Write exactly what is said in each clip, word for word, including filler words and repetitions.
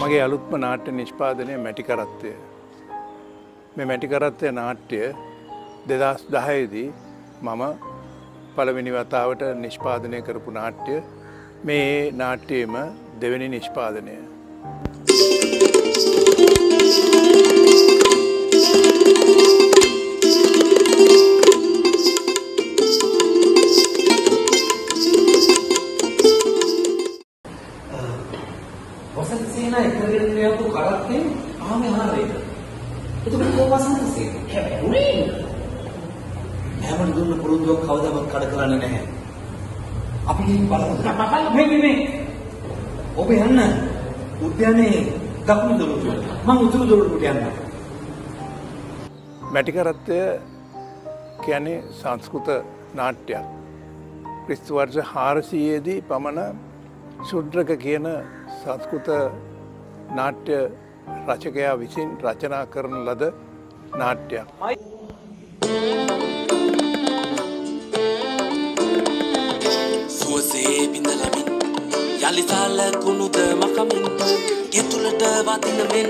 මගේ අලුත්ම නාට්‍ය නිෂ්පාදනය මැටි කරත්තය. මේ මැටි කරත්තය නාට්‍ය දෙදහස් දහයේදී මම පළවෙනි වතාවට නිෂ්පාදනය කරපු නාට්‍ය. මේ නාට්‍යයේම දෙවෙනි නිෂ්පාදනය. වසන්ත සේනා එකගෙන යපු කරත්තේ ආමේ ආරේද. ඒක කොහොම වසන්ත සේනා? හැබැයි හැමෝම දුන්න පුරුද්දක් කවදාවත් කඩ කරන්නේ නැහැ. අපි ගිහින් බලමු. මේ මේ මේ. ඔබ යන්න. උද්‍යානයේ දකුණු දොරටුවට. මම උතුරු දොරටුවට යන්න. මැටි කරත්තය කියන්නේ සංස්කෘත නාට්‍යයක්. ක්‍රිස්තු වර්ෂ හාරසීයේදී පමණ ශුද්‍රක කියන සංස්කෘත නාට්‍ය රචකයා විසින් රචනා කරන ලද නාට්‍යයක්. සුවසේ බිඳලමින් යලිසාල කුණුද මකමින් ගෙතුලට වදින මෙන්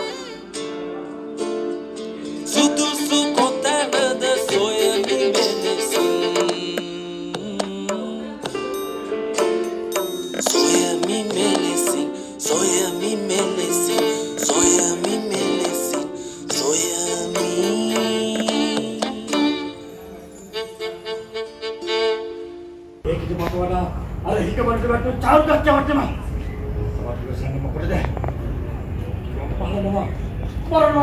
සුදුසු කොතැනද සොයමින් වෙනසින් සොයමින් මෙලෙසින් සොයමින් මෙලෙසින් සොයමින් මෙලෙසින් සොයමින් ඒකද මට වඩා අර හිකබන්ට වට්ට චාල් ගච්ඡා වට්ටම සමහර විශ්වාසන්නේ මොකටද මම පහලනවා මරනවා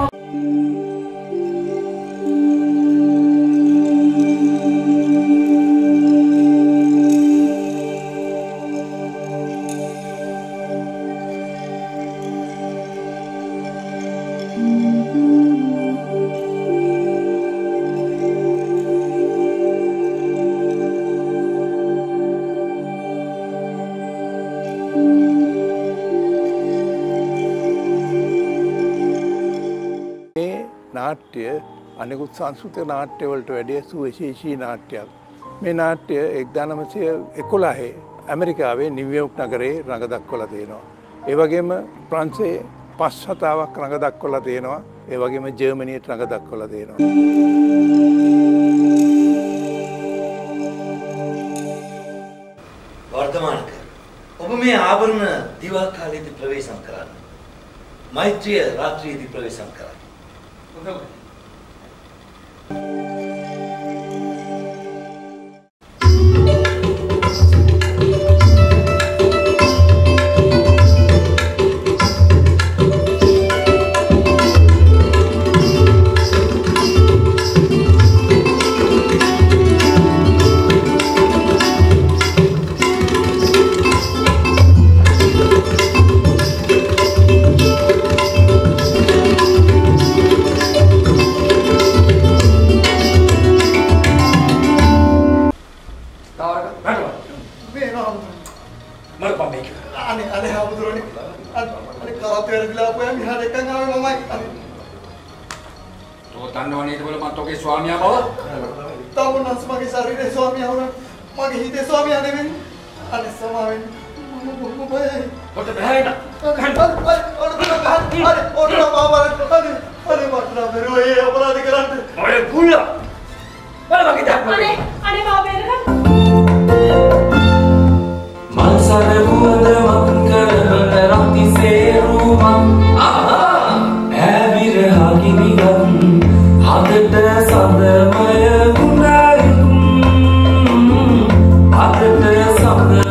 නාට්‍ය අනෙකුත් සංස්කෘත නාට්‍යවලට වැඩිය සුවිශේෂී නාට්‍යයක්. මේ නාට්‍ය එක්දා නවසිය එකොළහේ ඇමරිකාවේ නිව්යෝක් නගරේ රඟ දක්වලා තියෙනවා. ඒ වගේම ප්‍රංශයේ පස් වතාවක් රඟ දක්වලා තියෙනවා. ඒ වගේම ජර්මනියට රඟ දක්වලා තියෙනවා. වර්තමානක ඔබ මේ ආභරණ දිවා කාලයේදී ප්‍රවේශම් කරන්න. මෛත්‍රිය රාත්‍රියේදී ප්‍රවේශම් කරන්න. Aneh aneh apa tuh ini? Aneh kalau tuh ada apa yang dihadakan dengan mamai? Tuh tanda wanita boleh mantoke suami apa? Tahu nak sebagai sari deh suami orang, magi hite suami aneh ini, aneh sama ini. Kota behari tak? Aneh, orang tu bahar, aneh, orang apa? Aneh, aneh matra beru ini apa lagi kerana? Oleh gula. Mana bagi dah? Aneh, aneh mau berekan? මල්සරවුවද මංකරවන රති සේරුමම් ඇවිරහගිනිගම් හදට සඳමය ගුණයිම් හදට සඳ